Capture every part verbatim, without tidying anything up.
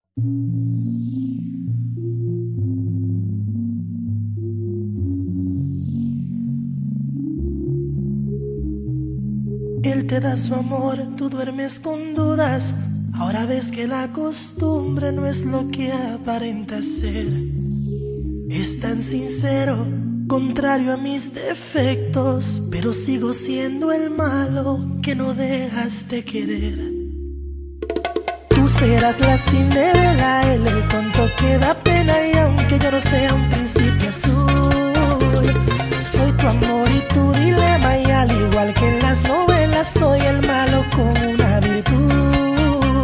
Él te da su amor, tú duermes con dudas. Ahora ves que la costumbre no es lo que aparenta ser. Es tan sincero, contrario a mis defectos, pero sigo siendo el malo que no dejas de querer. Tú serás la Cinderela, él el tonto que da pena. Y aunque yo no sea un príncipe azul, soy tu amor y tu dilema. Y al igual que en las novelas, soy el malo con una virtud.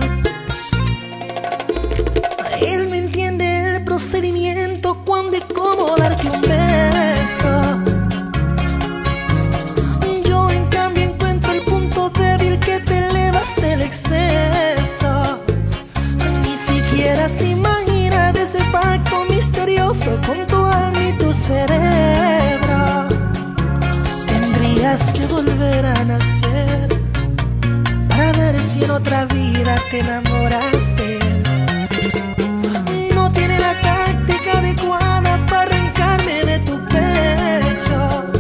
Él me entiende el procedimiento, cuándo y cómo darte un beso. Yo en cambio encuentro el punto débil, que te elevas del exceso. Ni siquiera se imagina de ese pacto misterioso con tu alma y tu cerebro. Tendrías que volver a nacer para ver si en otra vida te enamoras de él. No tiene la táctica adecuada para arrancarme de tu pecho.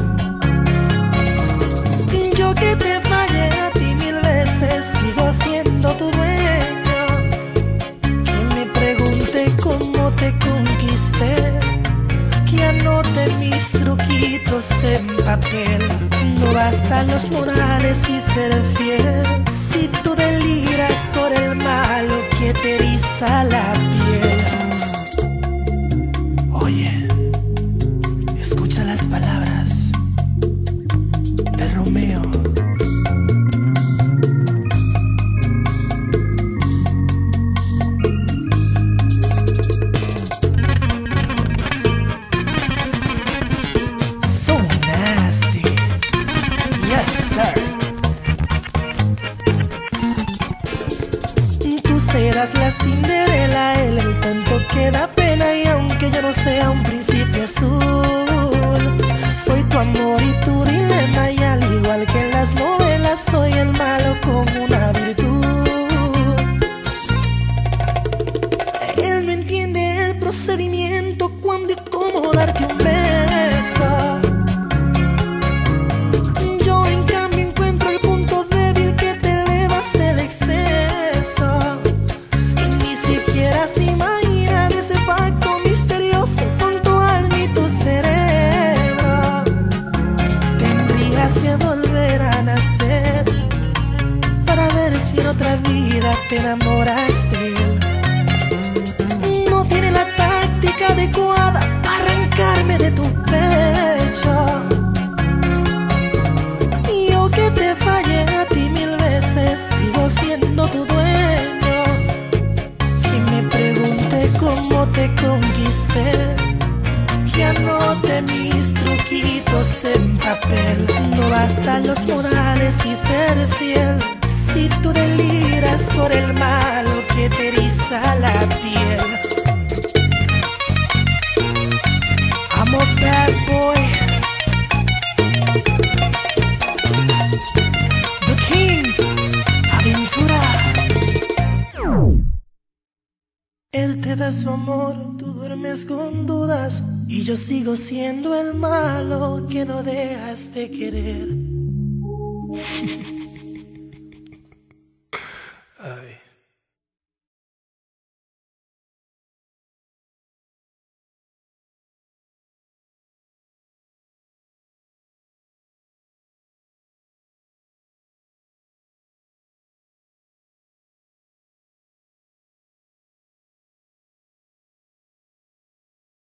Yo que te fallé a ti mil veces, sigo siendo tu dueño. Que me pregunte cómo te conquisté, que anote mis truquitos en papel. No bastan los morales y ser fiel, si tú deliras por el malo que te eriza la piel. Oye, escucha las palabras de Romeo. So nasty, yes sir. Tú serás la Cinderela, él el tonto que da pena. Y aunque yo no sea un príncipe azul, soy tu amor y tu dilema. Y al igual que en las novelas, soy el malo con una virtud. Él me entiende el procedimiento, cuándo y cómo darte un beso. Yo en cambio encuentro el punto débil, que te elevas del exceso. Y ni siquiera se imagina de ese pacto misterioso con tu alma y tu cerebro. Tendrías que volver a nacer para ver si en otra vida te enamoras de él. No tiene la táctica adecuada para arrancarme de tu pecho. Yo que te fallé a ti mil veces, sigo siendo tu dueño. Que me pregunte cómo te conquisté, que anote mis truquitos en papel. No bastan los modales y ser fiel, si tú deliras por el malo que te eriza la piel. I'm a bad boy, The Kings, Aventura. Él te da su amor, tú duermes con dudas. Y yo sigo siendo el malo que no dejas de querer.